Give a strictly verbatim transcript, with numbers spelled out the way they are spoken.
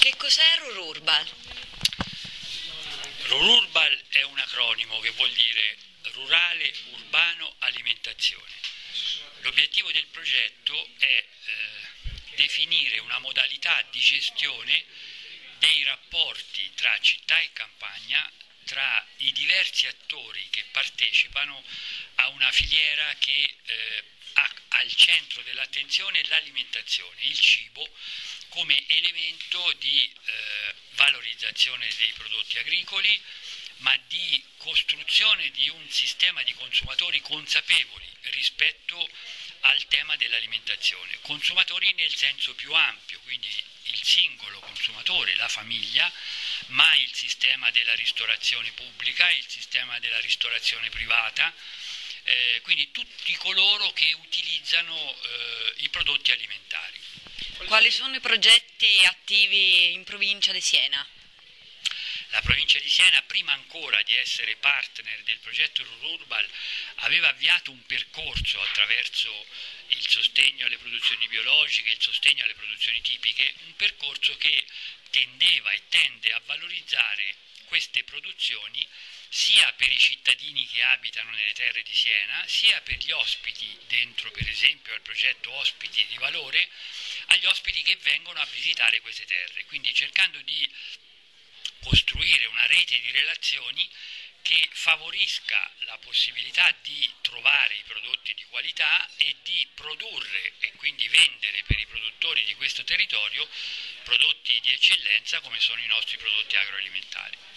Che cos'è Rururbal? Rururbal è un acronimo che vuol dire rurale, urbano, alimentazione. L'obiettivo del progetto è eh, definire una modalità di gestione dei rapporti tra città e campagna, tra i diversi attori che partecipano a una filiera che eh, ha al centro dell'attenzione l'alimentazione, il cibo, come elemento di eh, valorizzazione dei prodotti agricoli, ma di costruzione di un sistema di consumatori consapevoli rispetto al tema dell'alimentazione. Consumatori nel senso più ampio, quindi il singolo consumatore, la famiglia, ma il sistema della ristorazione pubblica, il sistema della ristorazione privata, eh, quindi tutti coloro che utilizzano eh, i prodotti alimentari. Quali sono i progetti attivi in provincia di Siena? La provincia di Siena, prima ancora di essere partner del progetto Rururbal, aveva avviato un percorso attraverso il sostegno alle produzioni biologiche, il sostegno alle produzioni tipiche, un percorso che tendeva e tende a valorizzare queste produzioni sia per i cittadini che abitano nelle terre di Siena, sia per gli ospiti dentro, per esempio, al progetto Ospiti di Valore, agli ospiti che vengono a visitare queste terre, quindi cercando di costruire una rete di relazioni che favorisca la possibilità di trovare i prodotti di qualità e di produrre e quindi vendere per i produttori di questo territorio prodotti di eccellenza come sono i nostri prodotti agroalimentari.